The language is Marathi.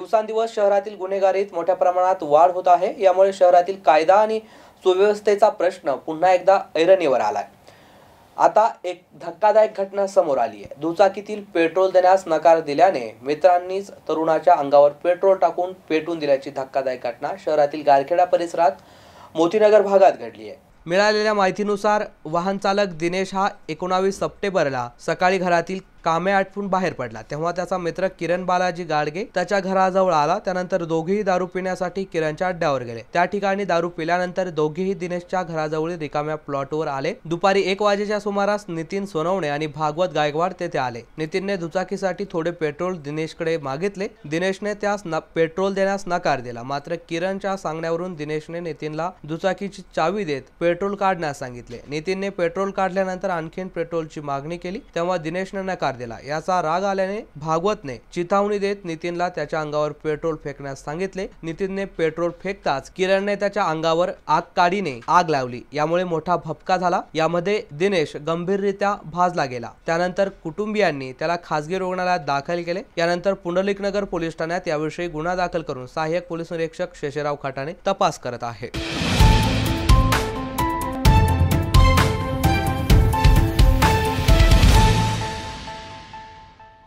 दिवसेंदिवस शहरातील गुन्हेगारीत मोठ्या प्रमाणात वाढ होत आहे। यामुळे शहरातील कायदा आणि सुव्यवस्थेचा प्रश्न पुन्हा एकदा ऐरणीवर आलाय। आता एक धक्कादायक घटना समोर आली आहे। दुचाकीतील पेट्रोल देण्यास नकार दिल्याने मित्रांनीच तरुणाच्या अंगावर पेट्रोल टाकून पेटून दिल्याची धक्कादायक घटना शहरातील गारखेडा परिसरात मोतीनगर भागात घडली आहे। मिळालेल्या माहितीनुसार वाहन चालक दिनेश हा 19 सप्टेंबरला सकाळी घरातील कामे आटपून बाहेर पडला। तेव्हा त्याचा मित्र किरण बालाजी गाडगे त्याच्या घराजवळ आला। त्यानंतर दोघेही दारू पिण्यासाठी किरणच्या अड्ड्यावर गेले। त्या ठिकाणी दारू पिल्यानंतर दोघेही दिनेशच्या घराजवळील रिकाम्या प्लॉटवर आले। दुपारी 1 वाजेच्या सुमारास नितीन सोनवणे आणि भागवत गायकवाड तेथे आले। नितीनने दुचाकीसाठी थोडे पेट्रोल दिनेशकडे मागितले। दिनेशने त्यास पेट्रोल देण्यास नकार दिला। मात्र किरणच्या सांगण्यावरून दिनेशने नितीनला दुचाकीची चावी देत पेट्रोल काढण्यास सांगितले। नितीनने पेट्रोल काढल्यानंतर आणखीन पेट्रोलची मागणी केली। तेव्हा दिनेशने नकार दिला। याचा राग आल्याने भागवतने चिथावणी देत नितीनला त्याच्या अंगावर पेट्रोल फेकण्यास सांगितले। नितीनने पेट्रोल फेकताच किरणने त्याच्या अंगावर आगकाडीने आग लावली। यामुळे मोठा भपका झाला। यामध्ये दिनेश गंभीररित्या भाजला गेला। त्यानंतर कुटुंबियांनी त्याला खासगी रुग्णालयात दाखल केले। यानंतर पुंडलिकनगर पोलीस ठाण्यात याविषयी गुन्हा दाखल करून सहाय्यक पोलीस निरीक्षक शेषराव खटाणे तपास करत आहे।